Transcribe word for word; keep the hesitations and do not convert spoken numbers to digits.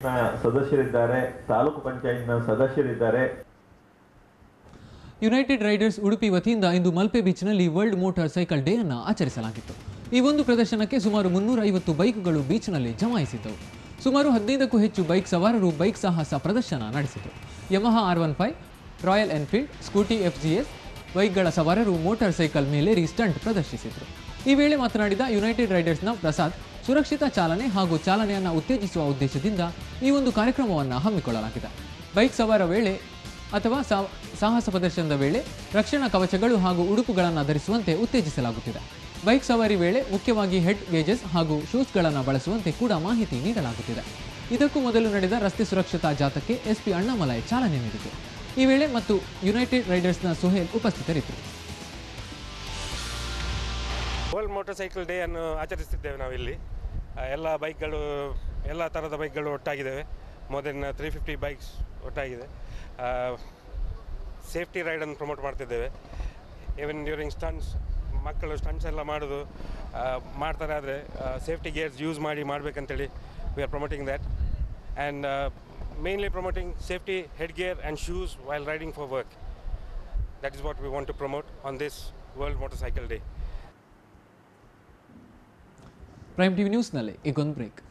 ನ ಸದಸ್ಯರಿದ್ದಾರೆ, ತಾಲೂಕು ಪಂಚಾಯತ್ನ ಸದಸ್ಯರಿದ್ದಾರೆ. United riders Udupi ವತಿಯಿಂದ ಇಂದು ಮಲ್ಪೆ ಬೀಚ್ನಲ್ಲಿ ವರ್ಲ್ಡ್ ಮೋಟಾರ್ ಸೈಕಲ್ ಡೇ ಅನ್ನು ಆಚರಿಸಲಾಗಿತ್ತು. ಈ ಒಂದು ಪ್ರದರ್ಶನಕ್ಕೆ ಸುಮಾರು ಮುನ್ನೂರ ಐವತ್ತು ಬೈಕ್ಗಳು ಬೀಚ್ನಲ್ಲಿ ಜಮಾಯಿಸಿದ್ದವು. ಸುಮಾರು ಹದಿನೈದಕ್ಕೂ ಹೆಚ್ಚು ಬೈಕ್ ಸವಾರರು ಬೈಕ್ ಸಾಹಸ ಪ್ರದರ್ಶನ ನಡೆಸಿದರು. Yamaha R one five, royal Enfield, scooty F G S ಬೈಕ್ಗಳ ಸವಾರರು ಮೋಟಾರ್ ಸೈಕಲ್ ಮೇಲೇರಿ ಸ್ಟಂಟ್ ಪ್ರದರ್ಶಿಸಿದರು. ಈ ವೇಳೆ ಮಾತನಾಡಿದ ಯುನೈಟೆಡ್ ರೈಡರ್ಸ್ನ ಪ್ರಸಾದ್, ಸುರಕ್ಷಿತ ಚಾಲನೆ ಹಾಗೂ ಚಾಲನೆಯನ್ನು ಉತ್ತೇಜಿಸುವ ಉದ್ದೇಶದಿಂದ ಈ ಒಂದು ಕಾರ್ಯಕ್ರಮವನ್ನು ಹಮ್ಮಿಕೊಳ್ಳಲಾಗಿದೆ. ಬೈಕ್ ಸವಾರ ವೇಳೆ ಅಥವಾ ಸಾಹಸ ಪ್ರದರ್ಶನದ ವೇಳೆ ರಕ್ಷಣಾ ಕವಚಗಳು ಹಾಗೂ ಉಡುಪುಗಳನ್ನು ಧರಿಸುವಂತೆ ಉತ್ತೇಜಿಸಲಾಗುತ್ತಿದೆ. ಬೈಕ್ ಸವಾರಿ ವೇಳೆ ಮುಖ್ಯವಾಗಿ ಹೆಡ್ ಗೇಜಸ್ ಹಾಗೂ ಶೂಸ್ಗಳನ್ನು ಬಳಸುವಂತೆ ಕೂಡ ಮಾಹಿತಿ ನೀಡಲಾಗುತ್ತಿದೆ. ಇದಕ್ಕೂ ಮೊದಲು ನಡೆದ ರಸ್ತೆ ಸುರಕ್ಷತಾ ಜಾಥಾಕ್ಕೆ ಎಸ್ಪಿ ಅಣ್ಣಾಮಲೈ ಚಾಲನೆ ನೀಡಿದರು. ಈ ವೇಳೆ ಮತ್ತು ಯುನೈಟೆಡ್ ರೈಡರ್ಸ್ನ ಸುಹೇಲ್ ಉಪಸ್ಥಿತರಿದ್ದರು. ವರ್ಲ್ಡ್ ಮೋಟಾರ್ ಸೈಕಲ್ ಡೇ ಅನ್ನು ಆಚರಿಸುತ್ತಿದ್ದೇವೆ. ನಾವಿಲ್ಲಿ ಎಲ್ಲ ಬೈಕ್ಗಳು, ಎಲ್ಲ ಥರದ ಬೈಕ್ಗಳು ಒಟ್ಟಾಗಿದ್ದಾವೆ. More than three fifty bikes ಒಟ್ಟಾಗಿದೆ. ಸೇಫ್ಟಿ ರೈಡನ್ನು ಪ್ರಮೋಟ್ ಮಾಡ್ತಿದ್ದೇವೆ. ಈವನ್ ಡ್ಯೂರಿಂಗ್ ಸ್ಟಂಟ್ಸ್, ಮಕ್ಕಳು ಸ್ಟಂಟ್ಸ್ ಎಲ್ಲ ಮಾಡೋದು ಮಾಡ್ತಾರೆ, ಆದರೆ ಸೇಫ್ಟಿ ಗೇರ್ಸ್ ಯೂಸ್ ಮಾಡಿ ಮಾಡಬೇಕಂತೇಳಿ we are promoting that. And mainly promoting safety head gear and shoes while riding for work. That is what we want to promote on this world motorcycle day. Prime TV ನ್ಯೂಸ್ನಲ್ಲಿ ಈಗೊಂದು break.